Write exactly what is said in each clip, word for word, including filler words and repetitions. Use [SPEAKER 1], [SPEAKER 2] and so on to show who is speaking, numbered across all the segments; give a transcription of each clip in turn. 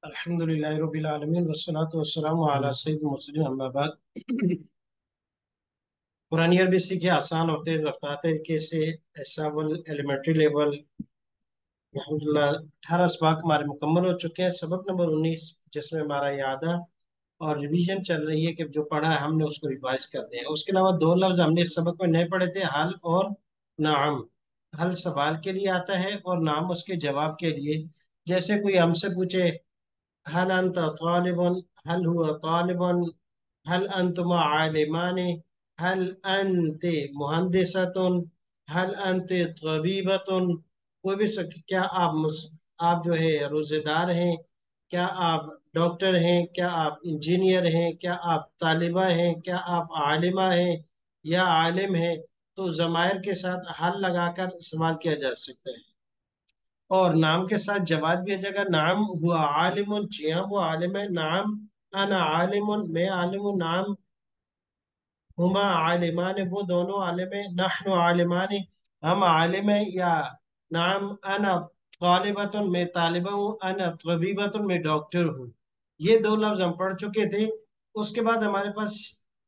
[SPEAKER 1] अल्हम्दुलिल्लाहि रब्बिल आलमीन वस्सलातु वस्सलामु अला सय्यिदिल मुरसलीन अम्मा बाद। कुरान अरबी सीखे आसान और तेज रफ्तार तरीके से ऐसा एलिमेंट्री लेवल अल्हम्दुलिल्लाह अठारह सबक हमारे मुकम्मल हो चुके हैं। सबक नंबर उन्नीस जिसमें हमारा यादा और रिवीजन चल रही है कि जो पढ़ा है हमने उसको रिवाइज कर दिया है। उसके अलावा दो लफ्ज हमने इस सबक में नहीं पढ़े थे, हल और नाम। हल सवाल के लिए आता है और नाम उसके जवाब के लिए। जैसे कोई हमसे पूछे हल अंत तालिबुन, हल हुआ तालिबुन, हल अंतुमा आलिमानी, हल अंते मुहंदिसतुन, हल अंते तबीबतुन। कोई भी सक, क्या आप मुस, आप जो है रोजेदार हैं, क्या आप डॉक्टर हैं, क्या आप इंजीनियर हैं, क्या आप तालिबा हैं, क्या आप आलिमा हैं या आलिम हैं। तो जमायर के साथ हल लगाकर सवाल किया जा सकता है। और नाम के साथ जवाब भी आ जाएगा। नाम हुआ आलिमुन, जी हाँ वो आलिम है। नाम अना आलिमुन, मैं आलिम हूँ। नाम हुमा आलिमान, वो दोनों आलिम है। नहनु आलिमान, हम आलिम है। या नाम अना तालिबतुन, मैं तालिबा हूँ। अना तबीबतुन, मैं डॉक्टर हूँ। ये दो लफ्ज हम पढ़ चुके थे। उसके बाद हमारे पास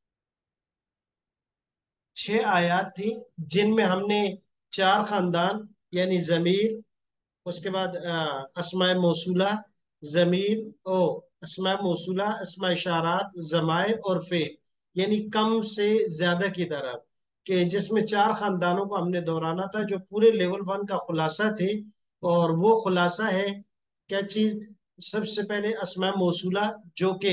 [SPEAKER 1] छह आयत थी जिनमें हमने चार खानदान यानी जमीर, उसके बाद अस्माए मौसूला, जमीर ओ अस्माए मौसूला, अस्माए इशारात, जमायर और फेल, यानी कम से ज्यादा की तरह कि जिसमें चार खानदानों को हमने दोहराना था जो पूरे लेवल वन का खुलासा थे। और वो खुलासा है क्या चीज? सबसे पहले अस्माए मौसूला जो कि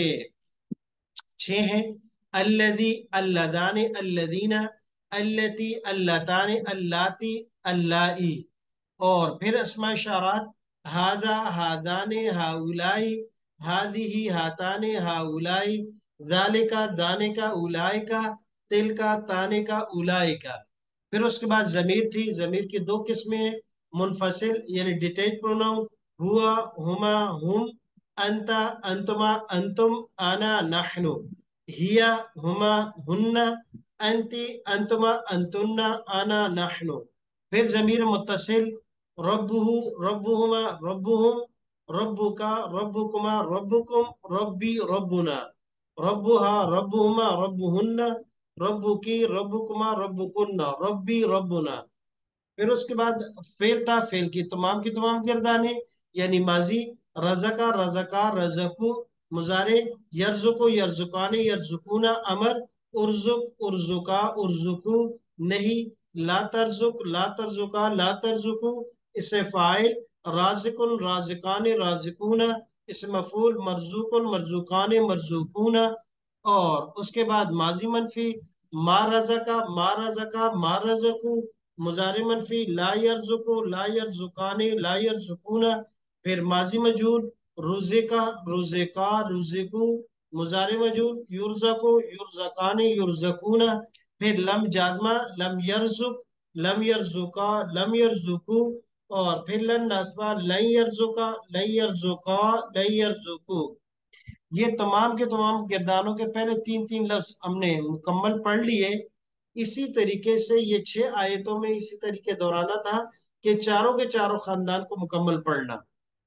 [SPEAKER 1] छह हैं। अल्लदी, अल्लदाने, अल्लदीना, अल्लती, अल्लताने, अल्लाती, अल्लाई। और फिर अस्मा इशारात हादा, हादाने, हाउलाई, हादिही, हाताने, हाउलाई, जालिका, दाने का, उलाई का, तिल का, ताने का, उलाई का। फिर उसके बाद जमीर थी। जमीर की दो किस्में हैं, मुनफसिल यानी डिटेच प्रोनाउन, हुआ, हुमा, हुम, अंता, अंतुमा, अंतुम, आना, नहनु, हिया, हुमा, हुन्ना, अंती, अंतुमा, अंतुन्ना, आना, नहनु। फिर जमीर मुत्तसिल रब्बुहु, रब्बुहुमा, रब्बुहुम, रब्बुका, रब्बुकुमा, रब्बुकुम, रब्बी, रब्बुना, रब्बुहा, रब्बुहुमा, रब्बुहुन्ना, रब्बुकी, रब्बुकुमा, रब्बुकुन्ना, रब्बी, रब्बुना। फिर उसके बाद फेल था। फेल की तमाम की तमाम गिरदाने यानी माजी, रजका, रजका, रजकू, मुजारे, यर्जुको, यर्जुकाने, यर्जुकूना, अमर, उर्जुक, उर्जुका, उर्जुकू, नहीं, ला तरजुक, ला तरजुका, ला तरजुकू, इसे फाइल, राजिकुन, राजिकाने, राजिकूना, इस मफूल, मरजुकुन, मरजुकाने, मरजुकूना। और उसके बाद माजी मनफी, मा रजका, मा रजका, मा रजकू, मुजारे मनफी, ला यरजुकु, ला यरजुकाने, ला यरजुकूना। फिर माजी मजूद, रुजिका, रुजिका, रुजिकू, मुजारे मजूद, युरजको, युरजकाने, युरजकूना। फिर लम जाजमा, लम यरजुक, लम यरजुका, लम यरजुकू। और फिर लन नस्बा, लन यरजुका, लन यरजुका, लन यरजुकू। ये तमाम के तमाम किरदारों के पहले तीन तीन लफ्ज हमने मुकम्मल पढ़ लिए। इसी तरीके से ये छह आयतों में इसी तरीके दोहराना था कि चारों के चारों खानदान को मुकम्मल पढ़ना।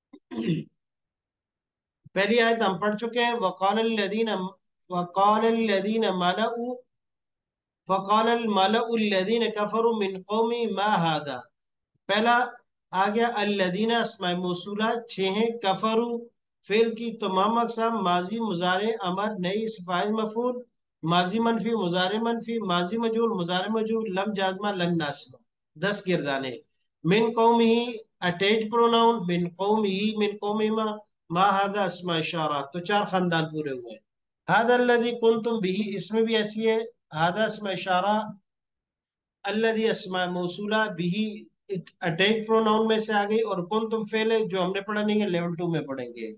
[SPEAKER 1] पहली आयत हम पढ़ चुके हैं, वक़ाल लदीन वक़ाल लदीन मलऊ वक़ाल मलऊ लदीन कफरु मिन कौमी मा हादा। पहला आ गया अल्लदीना, अस्माए मौसूला छह हैं। कफरू फेल की तमाम अकसाम, माजी, मुजारे, अमर, नई, सिफाइल, मफूल, माजी मनफी, मुजारे मनफी, माजी मजूल, मुजारे मजूल, लम जाजमा, लन नासबा। दस गिरदाने। मिन कौम ही अटैच प्रोनाउन, मिन कौम ही, मिन कौम मा, मा हादा अस्मा इशारा। तो चार खानदान पूरे हुए। हादा अल्लदी कुंतुम बिही, इसमें भी ऐसी है। हादा अस्मा इशारा, अल्लदी अस्मा मौसूला, बिही अटैच प्रोनाउन में से आ गई। और कौन तुम फेल है जो हमने पढ़ा नहीं है, लेवल टू में पढ़ेंगे।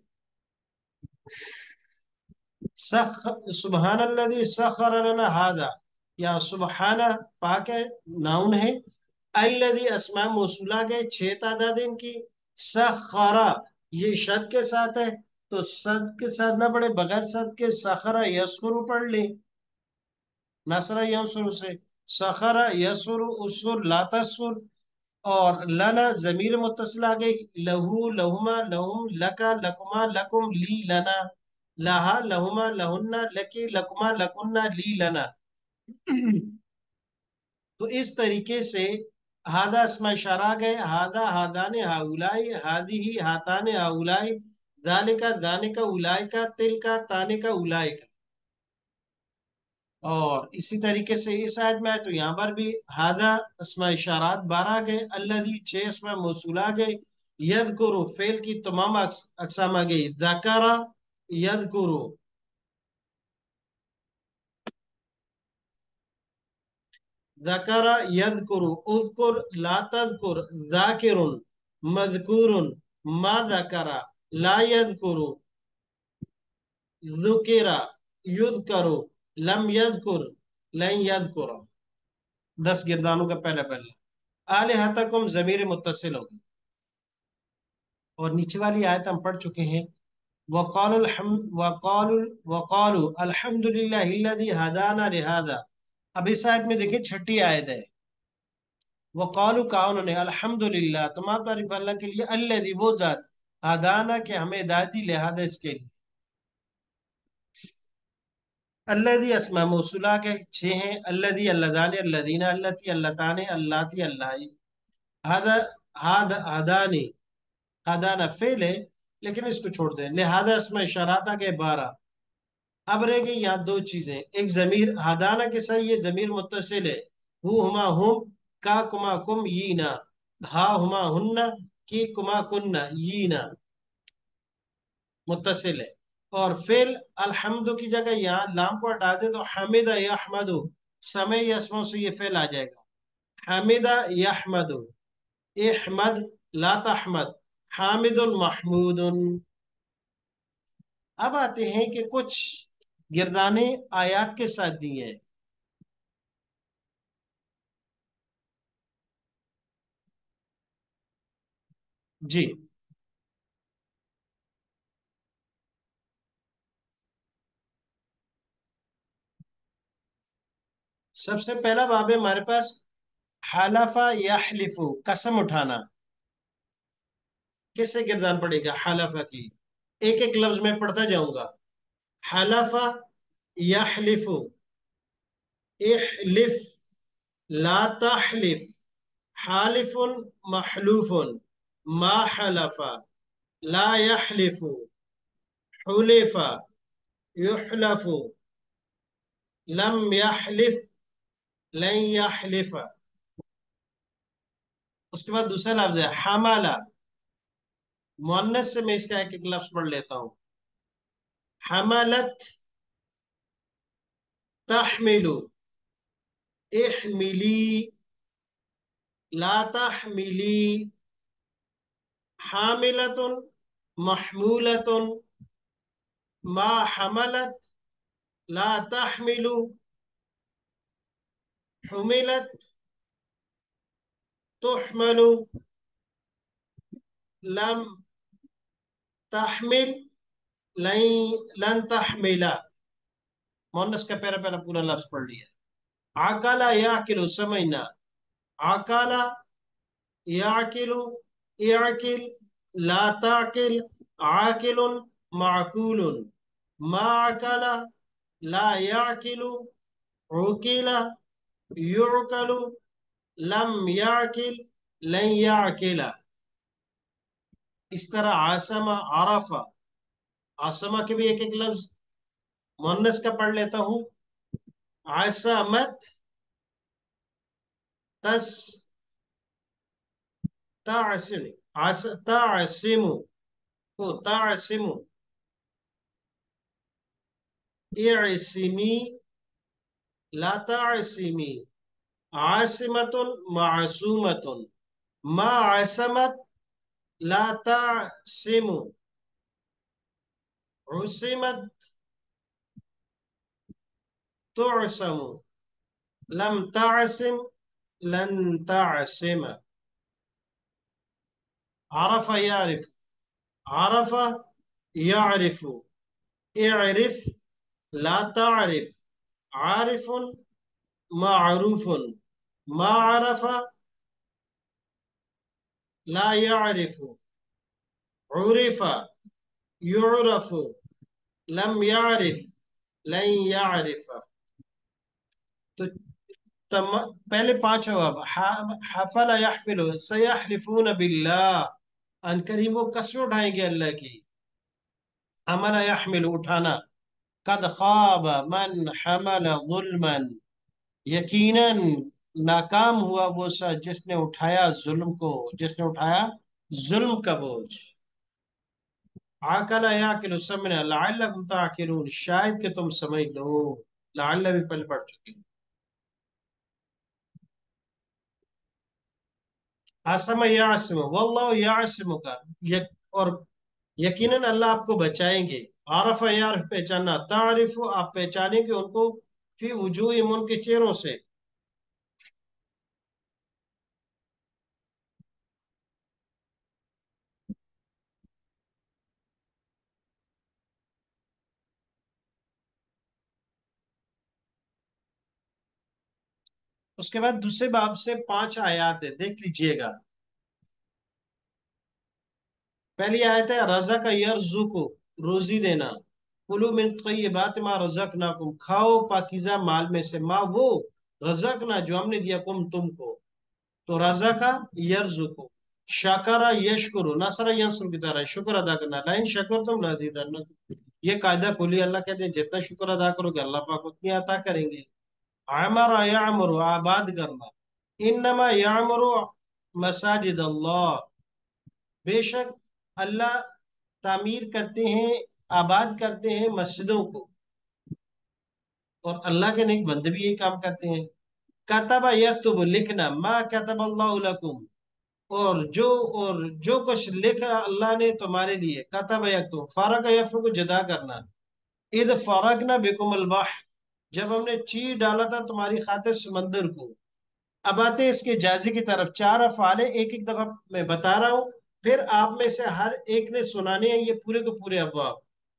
[SPEAKER 1] सख सुबहान अल्लदी सखर लना हादा, या सुबहाना पाक है, नाउन है। अल्लदी अस्मा मौसूला गए छह तादाद इनकी। सखरा ये शद के साथ है तो सद के साथ ना पढ़े, बगैर सद के सखरा यसफुरु पढ़ ले। नसरा यंसुरु से, सखरा यसुरु उसुर ला तसफुर। اور لنا ضمیر متصل آ گئی، لہو لہما لہم لکا لکما لکم لی لنا، لہا لہما لہنا لکی لکما لکنا لی لنا۔ تو اس طریقے سے ہادہ اسماء اشارہ گئے، ہادہ ہادان ہاولائی، ہادی ہی ہاتان ہاولائی، ذالکا ذانکا اولائکا، تلکا تانکا اولائکا۔ اور اسی طریقے سے اس آیت میں آئے تو یہاں پر بھی ہادہ اسماء اشارات بارہ گئے، الذی چھ اسماء موصولہ گئے، یذکرو فعل کی تمام اقس- اقسام آ گئی، ذکرہ یذکرو، ذکر یذکر، اذکر لا تذکر، ذاکر مذکور، ما ذکر لا یذکر، ذکر یذکر لم یذکر لن یذکر۔ دس گردانوں کا پہلا پہلا آلہتکم ضمیر متصل ہوگی۔ اور نیچے والی آیت ہم پڑھ چکے ہیں، وقال الحمد وقال وقال الحمد للہ الذی ہدانا لہذا۔ اب اس آیت میں دیکھیں چھٹی آیت ہے، وقالو کہا انہوں نے، الحمدللہ تمام تعریف اللہ کے لیے، الذی وہ ذات، ہدانا کہ ہمیں ہدایت دی، لہذا اس کے لیے۔ الذی اسماء موصولہ کے چھ ہیں، الذی اللذان الذین اللتی اللتان اللاتی اللہ، ہدا ہاد ہدانی، ہدانا فعل ہے لیکن اس کو چھوڑ دیں، لہذا اسماء اشارات کے بارہ۔ اب رہ گئی یہاں دو چیزیں، ایک ضمیر ہدانا کے ساتھ یہ ضمیر متصل ہے، ہو ہما ہم، کا کما کم یینا، ہا ہما ہن، کی کما کننا یینا، متصل ہے۔ اور فعل الحمد کی جگہ یہاں لام کو ہٹا دیں تو حمد یحمد، سمے یسمو سے یہ فعل آ جائے گا، حمد یحمد، احمد لا تحمد، حامد محمود۔ اب آتے ہیں کہ کچھ گردانے آیات کے ساتھ دی ہیں۔ جی سب سے پہلا باب ہے ہمارے پاس، حلفہ یحلفو، قسم اٹھانا۔ کس سے گردان پڑے گا حلفہ کی؟ ایک ایک لفظ میں پڑھتا جاؤں گا، حلفہ یحلفو، احلف لا تحلف، حالف محلوف، ما حلف لا يحلف، حلف يحلف، لم يحلف لن يحلف۔ اس کے بعد دوسرا لفظ ہے حمالہ، مؤنث سے میں اس کا ایک ایک لفظ پڑھ لیتا ہوں، حملت تحمل، احملی لا تحملی، حاملۃ محمولۃ، ما حملت لا تحمل، حملت تحمل، لم تحمل لن لن تحمل۔ مونس کا پہلا پہلا پورا لفظ پڑھ لیا، عقل یعقل سمجھنا، عقل یعقل، اعقل لا تعقل، عاقل معقول، ما عقل لا يعقل، عقل يعقل لم يعقل لن يعقل۔ اس طرح عاصمہ عرفہ، عاصمہ کے بھی ایک ایک لفظ مؤنث کا پڑھ لیتا ہوں، عصمت تس تعصم، عص- تعصم کو تعصم، اعصمی لا تعصمی، عاصمت معصومت، ما عصمت لا تعصم، عصمت تعصم، لم تعصم لن تعصم۔ عرف يعرف، عرف يعرف، اعرف لا تعرف، عارف معروف، ما عرف ला यारिफु, उरिफा, युरफु, लम यारिफ, लन यारिफा। तो तम, पहले पांच जवाब, हफला यहफिलु, सयहलिफून बिल्लाह, अन करीब वो कसम उठाएंगे अल्लाह की। हमला यहमिल उठाना, कद खाब मन हमल जुल्मन, यकीनन नाकाम हुआ वो सा जिसने उठाया जुल्म को, जिसने उठाया जुल्म का बोझ। आकला याकिलु समना लअल्लकुम ताकिलून, शायद कि तुम समझ लो। लअल्ल भी पहले पढ़ चुके हैं। आसम यासिम वल्लाहु यासिमुका, यक, और यकीनन अल्लाह आपको बचाएंगे। आरफ यारफ पहचानना, तारिफ आप पहचानेंगे उनको, फी वजूहिम उनके चेहरों से। उसके बाद दूसरे बाब से पांच आयत है, देख लीजिएगा। पहली आयत है रजा का यरजुकु, रोजी देना। कुलू मिन तय्यिबात मा रज़क़नाकुम, खाओ पाकीज़ा माल में से, मा वो, रज़क़ना जो हमने दिया, कुम तुमको। तो रजा का यरजुकु, शकरा यशकुरु, नसरा यंसुर की तरह शुक्र अदा करना, लाइन शकर तुम लजीदन्नकुम। ये कायदा कुली अल्लाह कहते हैं, जितना शुक्र अदा करोगे अल्लाह पाक उतनी अता करेंगे। अमरा यामुरु, आबाद करना। इन्नमा यामुरु मसाजिद अल्लाह, बेशक अल्लाह तामीर करते हैं, आबाद करते हैं मस्जिदों को। और अल्लाह के नेक बंदे भी यही काम करते हैं। कतबा यक्तुब, लिखना, मा कतब अल्लाहु लकुम, और जो और जो कुछ लिखा अल्लाह ने तुम्हारे लिए। कतब यक्तुब, फरक यफरक को जुदा करना। इद फरकना बिकुम अलबह, जब हमने चीर डाला था तुम्हारी खातिर समंदर को। अब आते हैं इसके जायजे की तरफ। चार अफआल है, एक एक दफा मैं बता रहा हूं, फिर आप में से हर एक ने सुनाने हैं ये पूरे के पूरे अफवाह।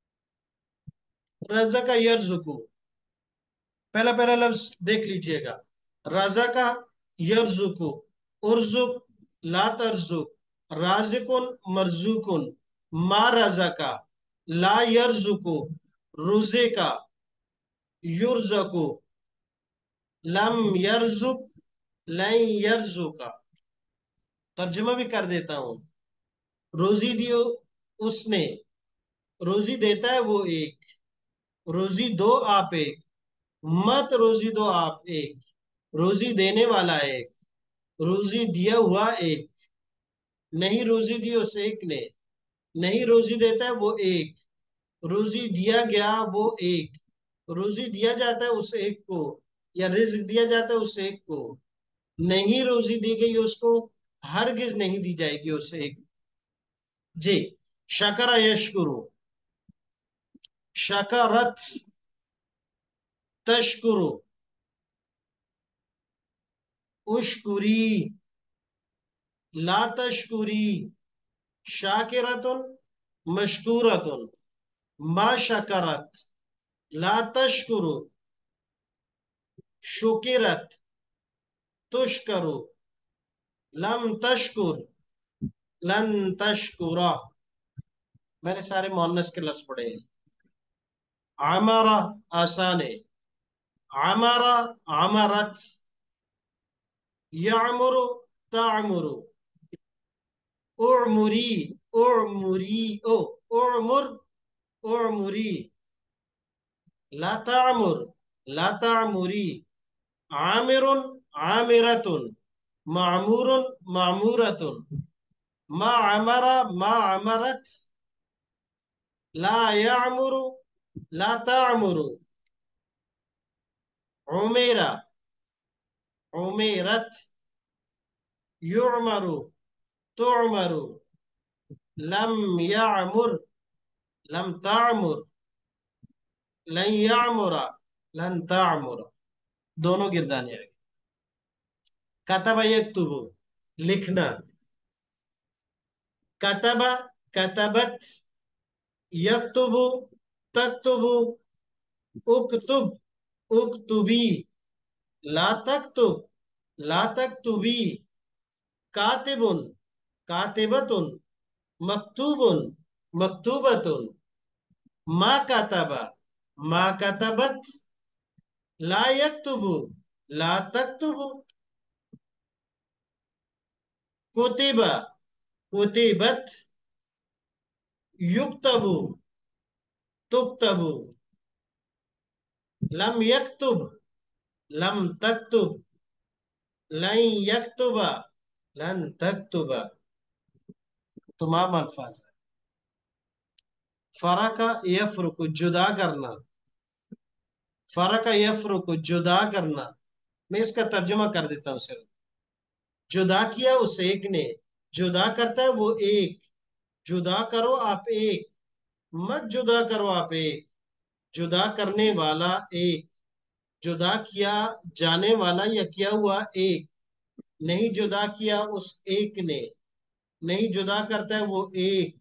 [SPEAKER 1] रजा का यरजुकु, पहला पहला लफ्ज देख लीजिएगा। रजा का यरजुकु, उर्जुक, ला तरजुक, राजिकुन, मरजुकुन, मा रजा का, ला यरजुकु, रुजे का, युरजकु, लम यरजुक, लन यरजुका। तर्जुमा भी कर देता हूं। रोजी दियो उसने, रोजी देता है वो एक, रोजी दो आप एक, मत रोजी दो आप एक, रोजी देने वाला एक, रोजी दिया हुआ एक, नहीं रोजी दी उस एक ने, नहीं रोजी देता है वो एक, रोजी दिया गया वो एक, रोजी दिया जाता है उस एक को, या रिज्क दिया जाता है उस एक को, नहीं रोजी दी गई उसको, हरगिज नहीं दी जाएगी उस एक। जी, शकरा यशकुरु, शकरत तशकुरु, उशकुरी, ला तशकुरी, शाकिरतुन, मशकूरतुन, मा शकरत, ला तशकुरु, शुकिरत, तुशकरु, लम तशकुर, लन तशकुरा। मैंने सारे मोहन्नस के लफ्ज पढ़े हैं। आमारा, आसान है। आमारा, आमरत, यामुरु, तामुरु, उमुरी, उमुरी, ओ, उमुर, उमुरी, ला तामुर, ला तामुरी, आमिरुन, आमिरतुन, मामूरुन, मामूरतुन, मा अमरा, मा अमरत, ला यामुरु, ला तामुरु, उमेरा, उमेरत, युमरु, तुमरु, लम यामुर, लम तामुर, लन यामुरा, लन तामुरा। दोनों गिरदाने आगे। कतबा यक्तुबु, लिखना। कतबा, कतबत, यक्तुबु, तक्तुबु, उक्तुब, उक्तुबी, ला तक्तुब, ला तक्तुबी, कातिबुन, कातिबतुन, मकतूबुन, मकतूबतुन, मा कातबा, मा कतबत, ला यक्तुबु, ला तक्तुबु, कुतिबा, कुतिबत, युक्तबु, तुक्तबु, लम यक्तुब, लम तक्तुब, लन यक्तुबा, लन तक्तुबा। तमाम अल्फाज है। फरका यफरुक, जुदा करना। फरका यफरुक, जुदा करना। मैं इसका तर्जुमा कर देता हूँ सिर्फ। जुदा किया उस एक ने, जुदा करता है वो एक। जुदा करो आप एक, मत जुदा करो आप एक। जुदा करने वाला एक, जुदा किया जाने वाला या किया हुआ एक। नहीं जुदा किया उस एक ने, नहीं जुदा करता है वो एक।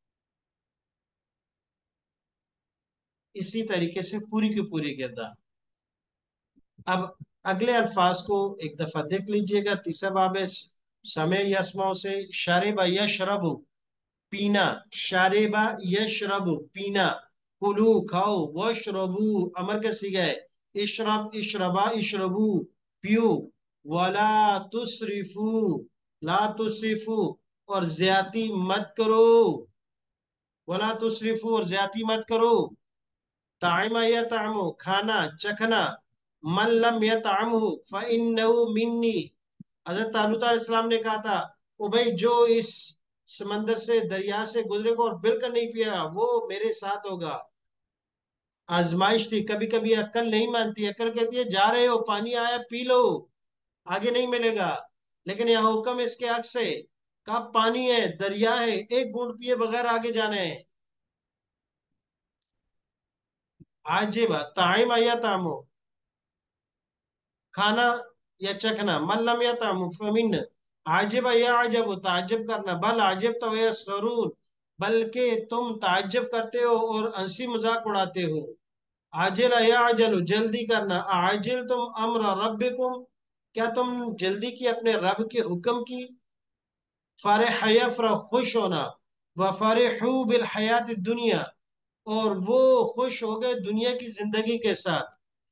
[SPEAKER 1] इसी तरीके से पूरी की पूरी किरदार। अब अगले अल्फाज को एक दफा देख लीजिएगा। तीसरा बाब है समय यस्माओं से। शरिबा यशरबु, पीना। शारेबा यशरबु, पीना। कुलू, खाओ। वशरबू, अमर का सीगा है। इशरब, इशरबा, इशरबू, पियो। वला तुसरिफू, ला तुसरिफू, और ज्यादती मत करो। वला तुसरिफू, और ज्यादती मत करो। ताइमा या तामो, खाना, चखना। मन लम या तामू फ़इन्नहु मिन्नी। हजरत तालूत अलैहिस्सलाम ने कहा था, ओ भाई जो इस समंदर से, दरिया से गुजरेगा और बिल्कुल नहीं पिया, वो मेरे साथ होगा। आजमाइश थी। कभी कभी अक्ल नहीं मानती, अक्ल कहती है जा रहे हो, पानी आया पी लो, आगे नहीं मिलेगा। लेकिन यहाँ हुक्म इसके अक्स है। कहा पानी है, दरिया है, एक बूंद पिए बगैर आगे जाना है। आजिबा, ताइम या तामो, खाना या चखना। मल्लम या तामु फमिन, आजिब या अजब, ताज्जुब करना। बल आजिब तो या सरून, बल्कि तुम ताज्जुब करते हो और हंसी मजाक उड़ाते हो। आजिल या अजल, जल्दी करना। आजिल तुम अम्र रब्बिकुम, क्या तुम जल्दी की अपने रब के हुक्म की। फरह यफरह, खुश होना। व फरहू बिल हयात दुनिया, और वो खुश हो गए दुनिया की जिंदगी के साथ।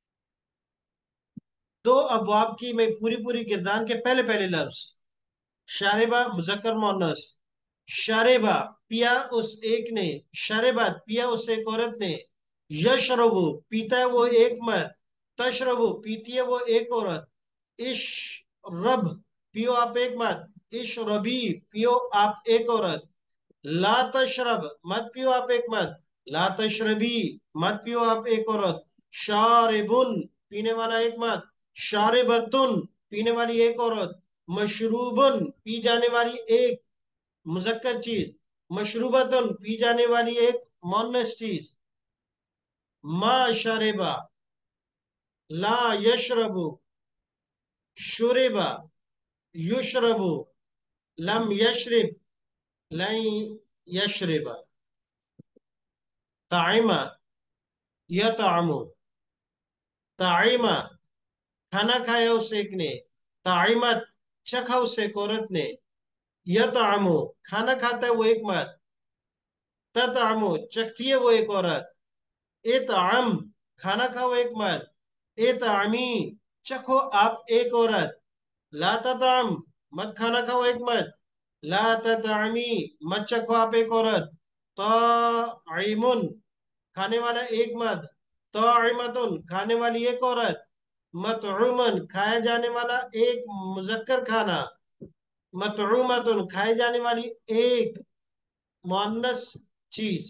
[SPEAKER 1] दो अबवाब की मैं पूरी पूरी किरदार के पहले पहले लफ्ज। शारेबा मुजक्कर मोनस। शारेबा, पिया उस एक ने। शरेबत, पिया उस एक औरत ने। यशरबु, पीता है वो एक मर्द। तशरबु, पीती है वो एक औरत। इश रब, पियो आप एक मर्द। इश रबी, पियो आप एक औरत। ला तशरब, मत पियो आप एक मर्द। ला तशरबी, मत पियो आप एक औरत। शारिबुन, पीने वाला एक मर्द। शारिबतुन, पीने वाली एक औरत। मशरूबुन, पी जाने वाली एक मुजक्कर चीज। मशरूबतुन, पी जाने वाली एक मोनस चीज। मा शरेबा, ला यशरबु, शुरेबा, युशरबु, लम यशरिब, लन यशरिबा। ताइमा यतअमु, ताइमा, खाना खाया उस एक ने। ताइमत, चखा उस एक औरत ने। यतअमु, खाना खाता है वो एक मर्द। ततअमु, चखती है वो एक औरत। इतअम, खाना खाओ एक मर्द। इतअमी, चखो आप एक औरत। ला ततअम, मत खाना खाओ एक मर्द। ला ततअमी, मत चखो आप एक औरत। ताइमुन, खाने वाला एक मर्द। ताइमतुन, खाने वाली एक औरत। मतउमन, खाया जाने वाला एक मुजक्कर खाना। मतउमतुन, खाई जाने वाली एक मुअन्नस चीज।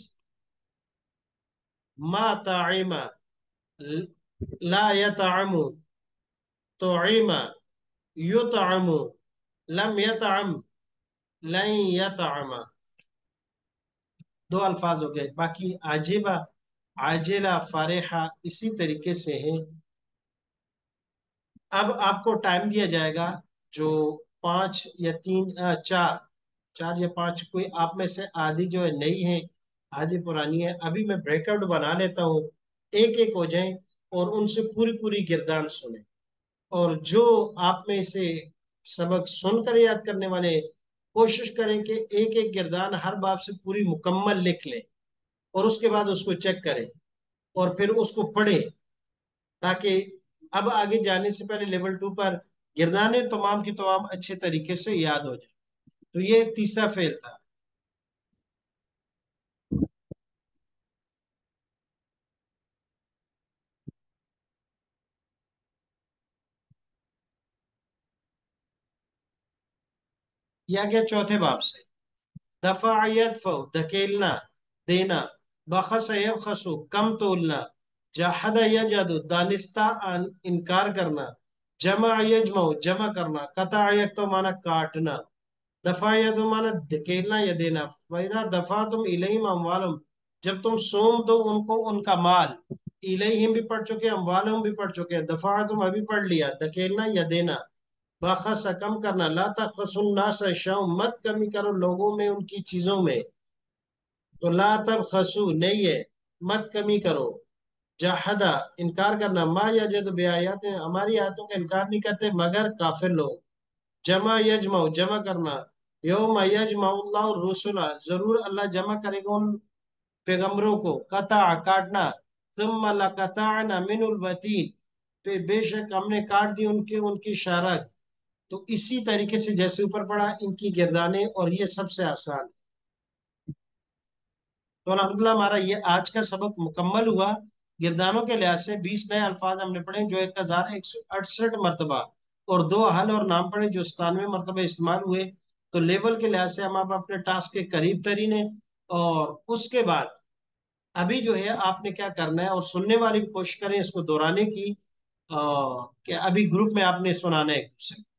[SPEAKER 1] मा ताइमा, ला यतअमु, तुइमा, युतअमु, लम यतअम, लन यतअमा। दो अल्फाज हो गए। बाकी आजिबा, आजिला, फारेहा इसी तरीके से है। अब आपको टाइम दिया जाएगा जो पांच या तीन अ, चार चार या पांच, कोई आप में से आधी जो है नई है, आधी पुरानी है। अभी मैं ब्रेकआउट बना लेता हूँ, एक एक हो जाएं और उनसे पूरी पूरी गिरदान सुने। और जो आप में से सबक सुनकर याद करने वाले, کوشش کریں کہ ایک ایک گردان ہر باب سے پوری مکمل لکھ لیں اور اس کے بعد اس کو چیک کریں اور پھر اس کو پڑھیں، تاکہ اب آگے جانے سے پہلے لیول ٹو پر گردانے تمام کی تمام اچھے طریقے سے یاد ہو جائے۔ تو یہ ایک تیسرا فعل تھا۔ یہ آ گیا چوتھے باب سے۔ دفع یدفع دھکیلنا، دینا۔ بخس یبخسو کم تولنا۔ جحد یجد دانستہ ان- انکار کرنا۔ جمع یجمع جمع کرنا۔ قطع یقطع مانا کاٹنا۔ دفع یدفع مانا دھکیلنا یا دینا۔ فَإِذَا دَفَعْتُمْ إِلَيْهِمْ أَمْوَالَهُمْ جب تم سونپ دو ان کو ان کا مال۔ الیہم بھی پڑھ چکے، اموالہم بھی پڑھ چکے، دفعتم ابھی پڑھ لیا، دھکیلنا یا دینا۔ باخس کم کرنا، لا تبخسوا الناس اشیاءهم مت کمی کرو لوگوں میں ان کی چیزوں میں، تو لا تبخسوا نہیں ہے، مت کمی کرو۔ جہدا انکار کرنا، ما یجد بیایات ہماری آیاتوں کا انکار نہیں کرتے مگر کافر لوگ۔ جمع یجمع جمع کرنا، یوم یجمع اللہ الرسل ضرور اللہ جمع کرے گا ان پیغمبروں کو۔ قطع کاٹنا، ثم لقطعنا من الوتین پھر بے شک ہم نے کاٹ دی ان کی ان کی شارک۔ تو اسی طریقے سے جیسے اوپر پڑھا ان کی گردانیں، اور یہ سب سے آسان۔ تو الحمدللہ ہمارا یہ آج کا سبق مکمل ہوا۔ گردانوں کے لحاظ سے بیس نئے الفاظ ہم نے پڑھے جو ایک ہزار ایک سو اڑسٹھ مرتبہ، اور دو حل اور نام پڑھے جو ستانوے مرتبہ استعمال ہوئے۔ تو لیول کے لحاظ سے ہم اب اپنے ٹاسک کے قریب ترین ہیں، اور اس کے بعد ابھی جو ہے آپ نے کیا کرنا ہے، اور سننے والی بھی کوشش کریں اس کو دہرانے کی، آ، کہ ابھی گروپ میں آپ نے سنانا ہے ایک دوسرے کو۔